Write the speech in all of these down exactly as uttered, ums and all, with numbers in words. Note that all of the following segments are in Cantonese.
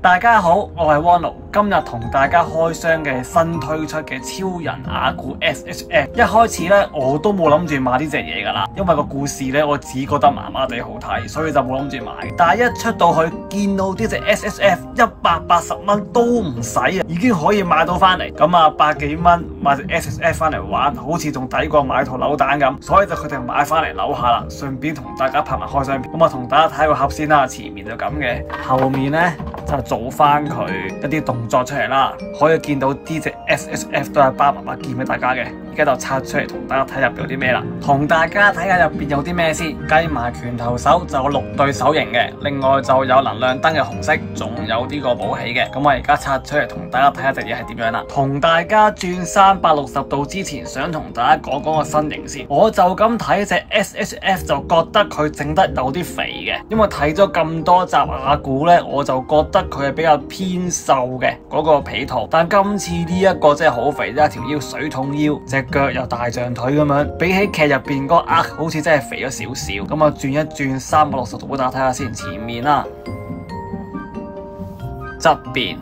大家好，我係 Wono， 今日同大家開箱嘅新推出嘅超人雅古 S H F。一開始咧我都冇諗住買呢隻嘢噶啦，因為個故事咧我只覺得麻麻地好睇，所以就冇諗住買。但係一出到去見到呢隻 S H F 一百八十蚊都唔使啊，已經可以買到翻嚟。咁啊百幾蚊買隻 S H F 翻嚟玩，好似仲抵過買套扭蛋咁，所以就決定買翻嚟扭下啦，順便同大家拍埋開箱片。咁啊同大家睇個盒先啦，前面就咁嘅，後面咧就做翻佢一啲動作出嚟啦。可以見到呢隻 S H F 都係包埋把劍俾大家嘅，而家就拆出嚟同大家睇入邊有啲咩啦。同大家睇下入邊有啲咩先，計埋拳頭手就有六對手型嘅，另外就有能量燈嘅紅色，仲有呢個武器嘅。咁我而家拆出嚟同大家睇下隻嘢係點樣啦。同大家轉三百六十度之前，想同大家講講個身形先。我就咁睇隻 S H F 就覺得佢整得有啲肥嘅，因為睇咗咁多集雅古呢，我就覺得佢係比較偏瘦嘅嗰個皮套。但今次呢一個真係好肥，一條腰水桶腰，隻腳又大象腿咁樣，比起劇入邊嗰個額好似真係肥咗少少。咁啊轉一轉三百六十度俾大家睇下先，前面啦、側邊、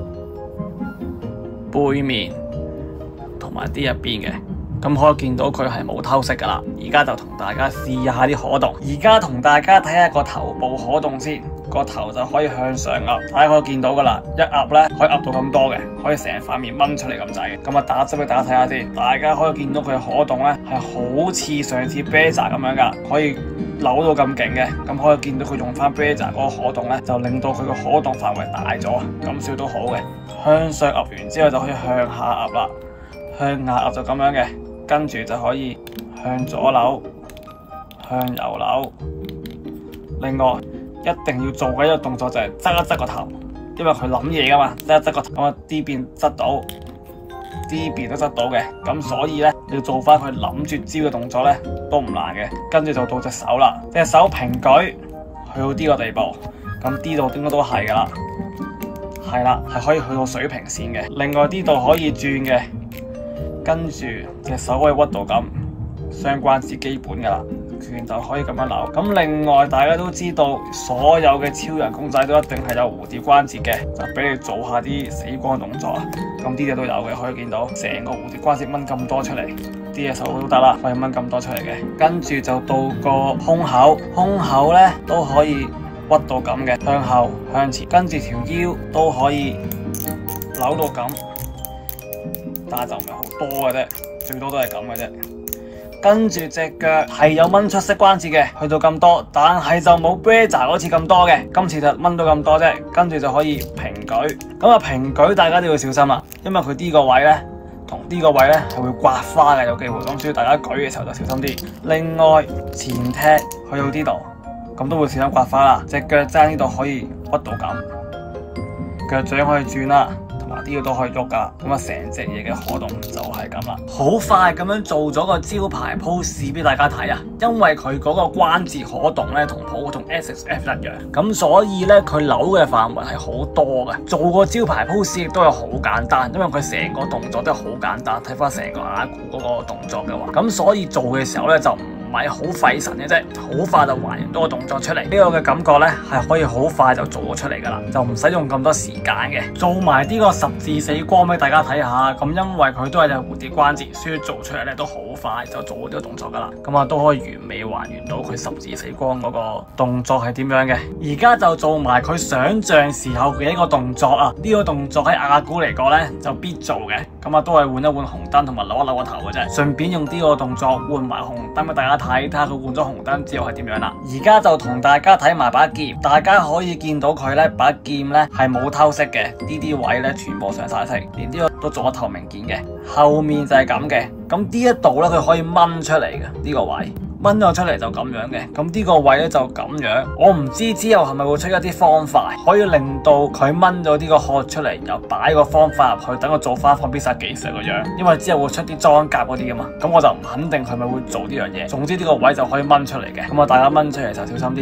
背面同埋啲入邊嘅。咁可以見到佢係冇偷色噶啦，而家就同大家試下啲可動。而家同大家睇下個頭部可動先，個頭就可以向上壓，大家可以見到噶啦，一壓咧可以壓到咁多嘅，可以成塊面掹出嚟咁滯嘅。咁啊打針俾大家睇下先，大家可以見到佢可動咧係好似上次 Beza 咁樣噶，可以扭到咁勁嘅。咁可以見到佢用翻 Beza 嗰個可動咧，就令到佢個可動範圍大咗，咁少都好嘅。向上壓完之後就可以向下壓啦，向下壓就咁樣嘅。跟住就可以向左扭，向右扭。另外一定要做嘅一個動作就係側一側個頭，因為佢諗嘢噶嘛，側一側個頭咁啊，呢邊側到，呢邊都側到嘅。咁所以咧要做翻佢諗住招嘅動作咧都唔難嘅。跟住就到隻手啦，隻手平舉去到呢個地步，咁呢度應該都係噶啦，係啦，係可以去到水平線嘅。另外呢度可以轉嘅。跟住隻手可以屈到咁，雙關節基本噶啦，拳頭可以咁樣扭。咁另外大家都知道，所有嘅超人公仔都一定係有蝴蝶關節嘅，就俾你做下啲死光動作啊。咁啲嘢都有嘅，可以見到成個蝴蝶關節掹咁多出嚟，啲嘢手都得啦，可以掹咁多出嚟嘅。跟住就到個胸口，胸口咧都可以屈到咁嘅，向後向前，跟住條腰都可以扭到咁。但係就唔係好多嘅啫，最多都係咁嘅啫。跟住隻腳係有掹出式關節嘅，去到咁多，但係就冇 Beza 嗰次咁多嘅。今次就掹到咁多啫，跟住就可以平舉。咁啊平舉大家都要小心啦，因為佢呢個位咧同呢個位咧係會刮花嘅，有機會。咁所以大家舉嘅時候就小心啲。另外前踢去到呢度，咁都會小心刮花啦。隻腳踭呢度可以屈到咁，腳掌可以轉啦。啲嘢都可以喐噶，咁啊成隻嘢嘅可動就係咁啦。好快咁樣做咗個招牌 pose 俾大家睇啊！因為佢嗰個關節可動咧同普通 S H F 一樣，咁所以咧佢扭嘅範圍係好多嘅。做個招牌 pose 亦都係好簡單，因為佢成個動作都係好簡單。睇翻成個雅古嗰個動作嘅話，咁所以做嘅時候咧就唔唔係好費神嘅啫，好快就還原多個動作出嚟。呢個嘅感覺咧係可以好快就做咗出嚟噶啦，就唔使用咁多時間嘅。做埋呢個十字死光俾大家睇下，咁因為佢都係有蝴蝶關節，所以做出嚟咧都好快就做咗呢個動作噶啦。咁啊都可以完美還原到佢十字死光嗰個動作係點樣嘅。而家就做埋佢想像時候嘅一個動作啊！呢個動作喺雅古嚟講咧就必做嘅。咁啊都係換一換紅燈同埋扭一扭個頭嘅啫，順便用呢個動作換埋紅燈俾大家睇，睇下佢換咗紅燈之後係點樣啦。而家就同大家睇埋把劍，大家可以見到佢咧把劍咧係冇偷色嘅，呢啲位咧全部上晒色，連呢個都做咗透明件嘅。後面就係咁嘅，咁呢一度咧佢可以掹出嚟嘅呢個位。掹咗出嚟就咁樣嘅，咁呢個位咧就咁樣。我唔知之後係咪會出一啲方法，可以令到佢掹咗呢個殼出嚟，又擺個方法入去，等我做翻放必殺技術個樣。因為之後會出啲裝甲嗰啲噶嘛，咁我就唔肯定佢咪會做呢樣嘢。總之呢個位就可以掹出嚟嘅，咁啊大家掹出嚟就小心啲，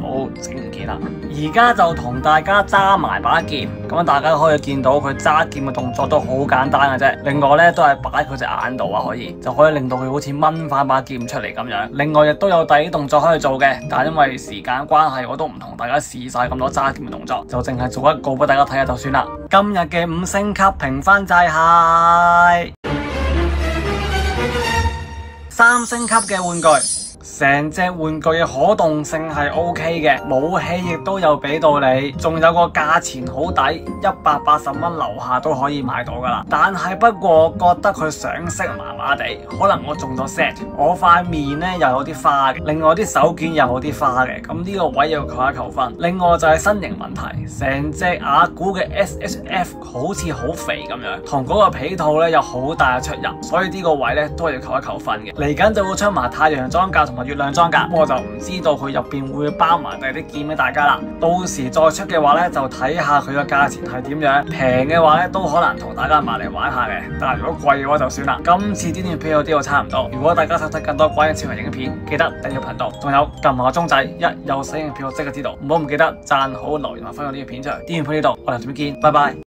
好整唔見啦。而家就同大家揸埋把劍，咁大家可以見到佢揸劍嘅動作都好簡單嘅啫。另外咧都係擺佢隻眼度啊，可以就可以令到佢好似掹翻把劍出嚟咁樣。另外亦都有第二啲動作可以做嘅，但係因為時間關係，我都唔同大家試晒咁多揸劍嘅動作，就淨係做一個俾大家睇下就算啦。今日嘅五星級評分就係三星級嘅玩具。成隻玩具嘅可動性係 O K 嘅，武器亦都有俾到你，仲有個價錢好抵，一百八十蚊樓下都可以買到噶啦。但係不過覺得佢上色麻麻地，可能我中咗 set， 我塊面呢又有啲花嘅，另外啲手件又有啲花嘅，咁呢個位要扣一扣分。另外就係身形問題，成隻阿古嘅 S H F 好似好肥咁樣，同嗰個皮套呢有好大嘅出入，所以呢個位呢都係要扣一扣分嘅。嚟緊就會出埋太陽裝甲同埋月亮裝甲，我就唔知道佢入邊會包埋第啲劍俾大家啦。到時再出嘅話呢，就睇下佢嘅價錢係點樣。平嘅話呢，都可能同大家買嚟玩下嘅，但係如果貴嘅話就算啦。今次呢段片有啲我差唔多。如果大家想睇更多關於超人影片，記得訂閱頻道，仲有撳埋個鐘仔，一有新影片我即刻知道。唔好唔記得讚好、留言同分享呢條片出嚟。呢段片呢度，我哋下次見，拜拜。